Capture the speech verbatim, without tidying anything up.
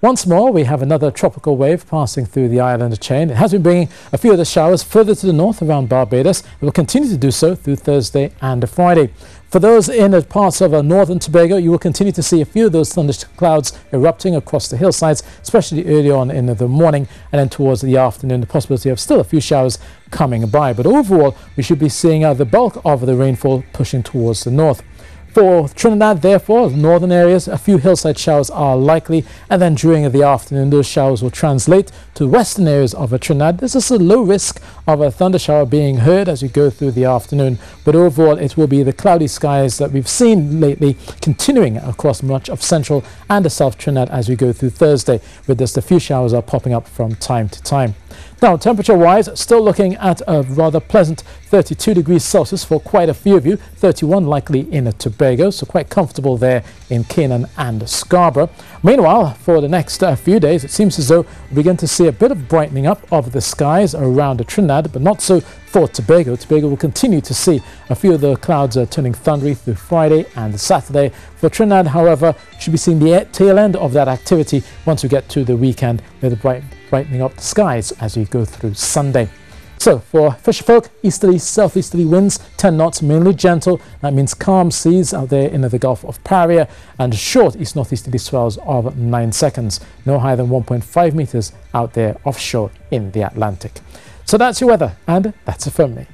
Once more, we have another tropical wave passing through the island chain. It has been bringing a few of the showers further to the north around Barbados. It will continue to do so through Thursday and Friday. For those in parts of uh, northern Tobago, you will continue to see a few of those thunderclouds erupting across the hillsides, especially early on in the morning, and then towards the afternoon, the possibility of still a few showers coming by. But overall, we should be seeing uh, the bulk of the rainfall pushing towards the north. For Trinidad, therefore, northern areas, a few hillside showers are likely, and then during the afternoon, those showers will translate to western areas of Trinidad. There's just a low risk of a thunder shower being heard as we go through the afternoon, but overall, it will be the cloudy skies that we've seen lately continuing across much of central and the south Trinidad as we go through Thursday, with just a few showers are popping up from time to time. Now, temperature-wise, still looking at a rather pleasant thirty-two degrees Celsius for quite a few of you, thirty-one likely in Tobago, so quite comfortable there in Canaan and Scarborough. Meanwhile, for the next uh, few days, it seems as though we begin to see a bit of brightening up of the skies around the Trinidad, but not so for Tobago. Tobago will continue to see a few of the clouds uh, turning thundery through Friday and Saturday. For Trinidad, however, should be seeing the tail end of that activity once we get to the weekend, with the bright brightening up the skies as we go through Sunday. So for fisherfolk, easterly, southeasterly winds, ten knots, mainly gentle. That means calm seas out there in the Gulf of Paria, and short east-northeasterly swells of nine seconds, no higher than one point five meters out there offshore in the Atlantic. So that's your weather, and that's it from me.